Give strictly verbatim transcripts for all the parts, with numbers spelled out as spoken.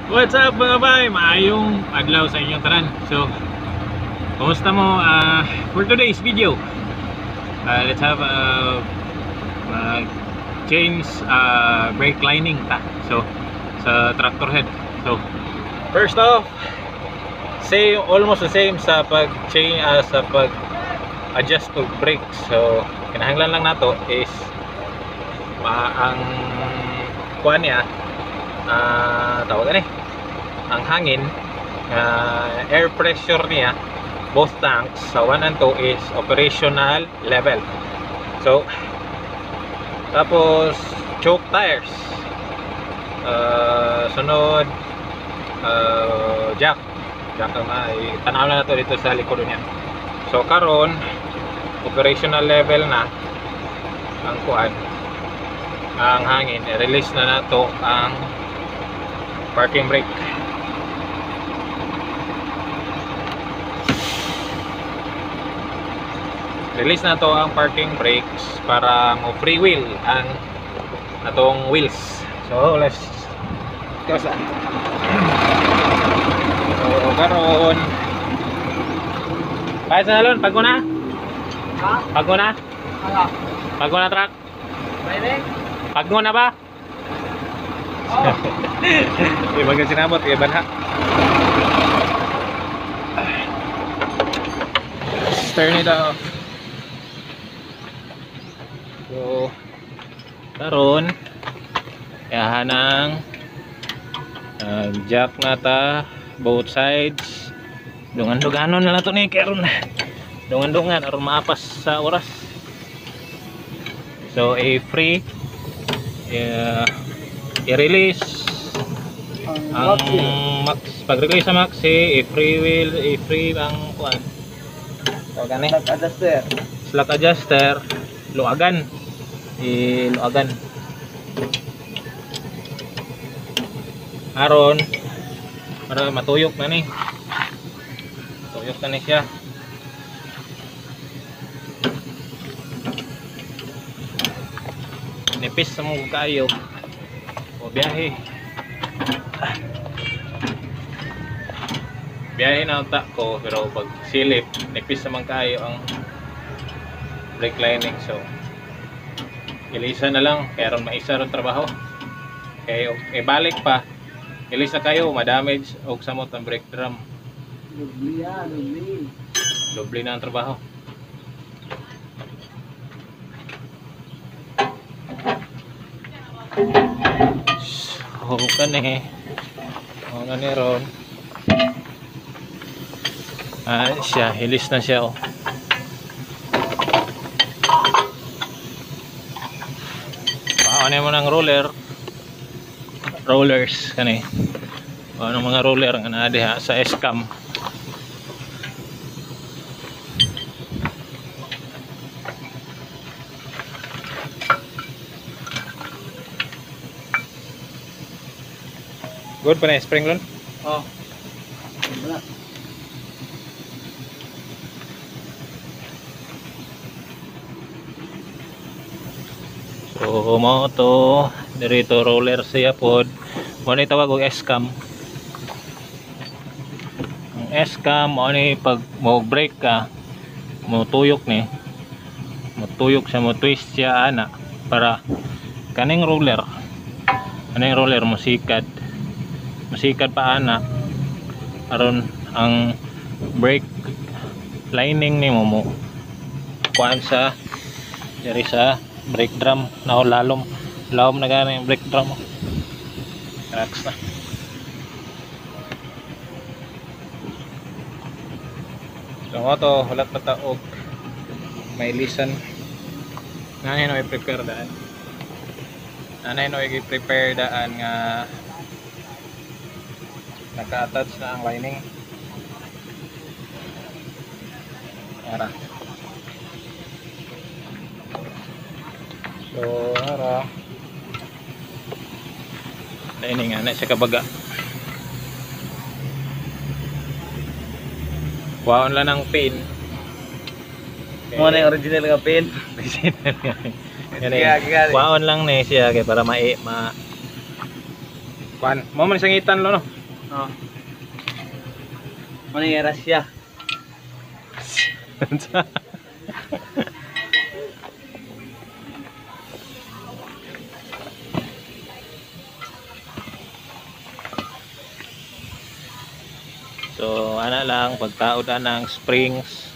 What's up mga bay? Maayong adlaw sa inyong tanan. So, kumusta mo? Uh, for today's video, uh, let's have a uh, change uh, brake lining ta. So, sa tractor head. So, first off, same, almost the same sa pag-change, uh, sa pag-adjust to brakes. So, kinahanglan lang nato is ma ang kuan niya, uh, tawag ni ang hangin, uh, air pressure niya, both tanks sa one and two is operational level. So tapos choke tires, uh, sunod uh, jack jack ay tanaw na nato dito sa likod niya. So karon operational level na ang kuan, ang hangin, i-release na nato ang parking brake. Release na to ang parking brakes para mo free wheel ang atong wheels. So let's go sa. So karon Pahit sa nalon, pag na? Ha? Pag na? Ano? Pag na truck? Pwede? Pag na ba? Oh. Iba ka sinabot, iba na. Turn it off. So, karon yahan ang uh, jack nata both sides. Dungan-dunganon na nato ni karon. Dungan-dungan aron maapas sa oras. So, a free uh, i-release ang max, pag-release sa max, eh, free wheel, eh, free ang kuan. So, gani slack adjuster. Slack adjuster, luagan. I-luagan. Aron para matuyok na ni. Tuyok na ni siya. Nipis sa mong kayo. O biyahe. Biyahe na utak ko, pero pag silip, nipis naman kayo ang brake lining. So ilisa na lang, kaya ron maisa ron trabaho. Kaya okay, balik pa, ilisa kayo, madamage o samot ang brake drum. Dubli ya, dubli. Dubli na ang trabaho. So kani, o kani ron. Ah, siya, hilis na siya, oh. Ano mo ng roller, rollers kani, ano mga roller nga na diha sa S-cam. Good pa na spring lon? Oh. Wala. So mo to dirito roller siya pod. Mo ni tawag og S-cam. Ang S-cam mo ni pag mo brake ka, mo tuyok ni. Mo tuyok siya, mo twist siya ana para kaning roller. Kaning roller mo sikad. Mo sikad pa ana aron ang brake lining ni mo mo kuan sa diri sa brake drum na lalom lalom na gana yung brake drum mo. Relax na. So mo to hulat pataog may listen nanay no i-prepare daan nanay no i-prepare daan nga naka-attach na ang lining. Ara. So, ara. Lining nga na sa kabaga. Waon lang ng pin. Okay. Mo na yung original nga pin. Waon lang ni siya kay para ma ma Kuan, mo man sangitan lo no. Oh. Mana ya rahasia? So, ana lang pagtaod ng springs.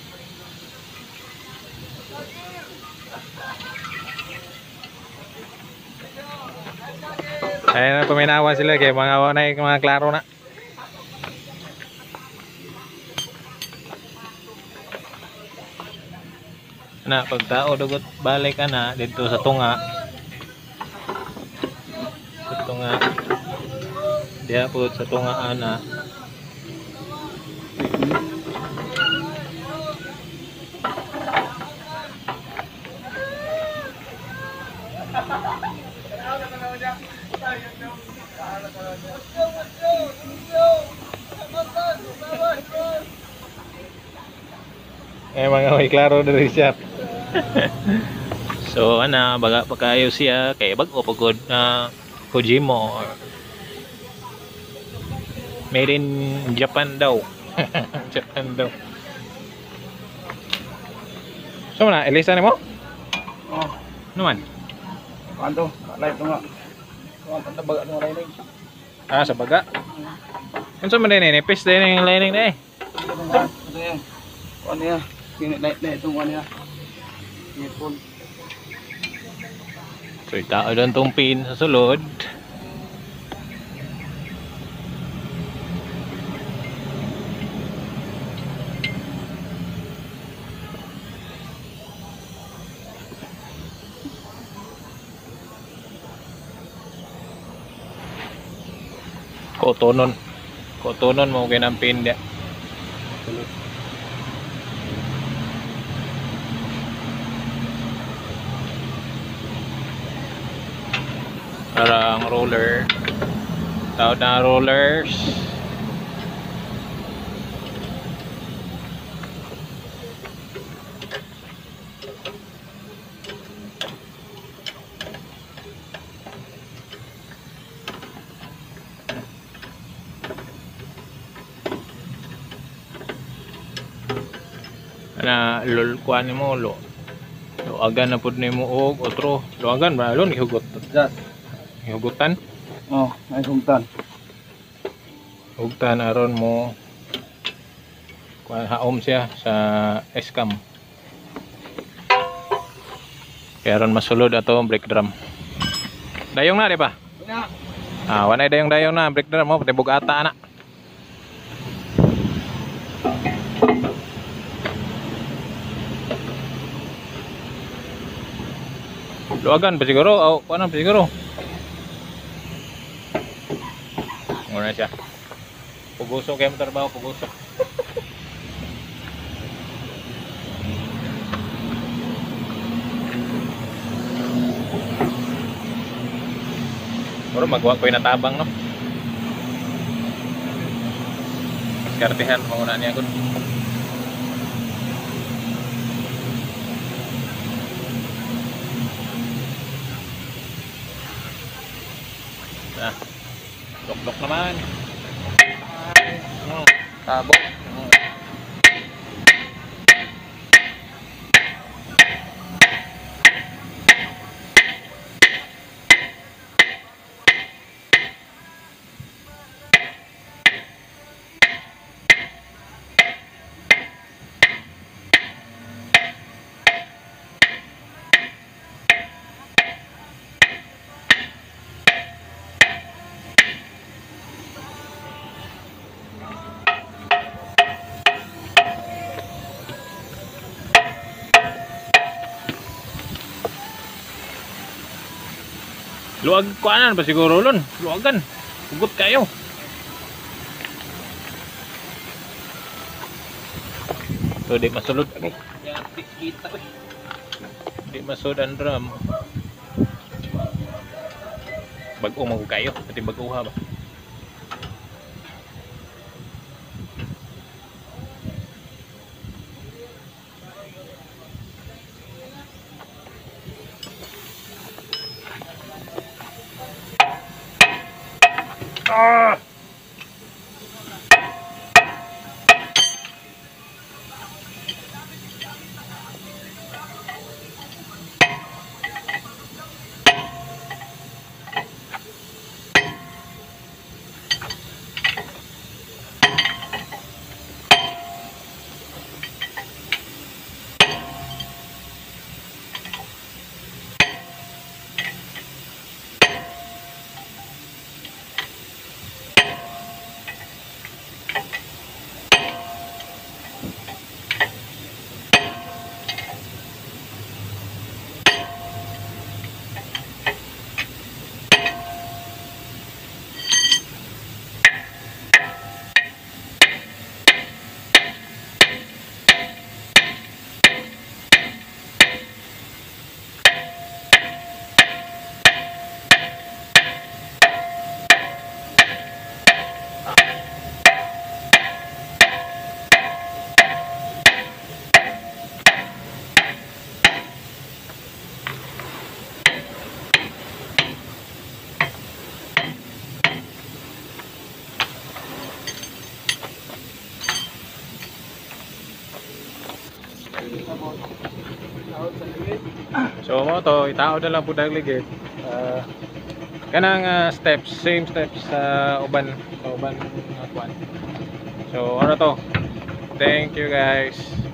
Ayun na paminawa sila kay mga awa na yung mga klaro na. Na pagtao dugot balik ka na dito sa tunga. Sa tunga. Diya po sa tunga ana. Eh mga may klaro dari siya. So ana baga pa kayo siya kay bag-o pagod na Fujimo made in Japan daw. Japan daw. So na Elisa ni mo? Oh, Naman. kanto, live to nga. Kuan ta baga ng lining. Ah sa baga. Unsa man din ni pis din yung lining na eh. Ito yan. Kuan niya. Kini light na itong kuan niya. Headphone. So itao doon tong pin sa sulod. Kotonon. Kotonon mo kaya ng pin dia. Sulod. Parang roller. Tawag na rollers. Na lol kuan mo lo. Luagan na pud nimo og otro. Luagan ba lon gihugot. Just. Hugutan. Oh, ay sungtan. Hugtan aron mo kuan haom siya sa escam. Kaya aron masulod ato brake drum. Dayong na di ba? Na. Ah, wanay dayong dayong na brake drum mo pati bugata na. Luagan pa siguro, o kuan pa siguro. Muna siya. Puguso kayo mo trabaho, puguso. Muro magawa ko yung natabang no. Maskartihan, manguna niya ko. Nah, dok-dok naman. Hmm, tabo. Hmm. Luag kuanan pa siguro lon. Luagan. Hugot kayo. So di masulod okay. Ya kita eh. Di masulod ang drum. Bag-o mo kayo, pati bag-uha ba. tapos taot sa ligid. So mo to, itao na lang po dag ligid. Uh, kanang uh, steps, same steps sa uban, sa uban uh, kwan. So ano to? Thank you guys.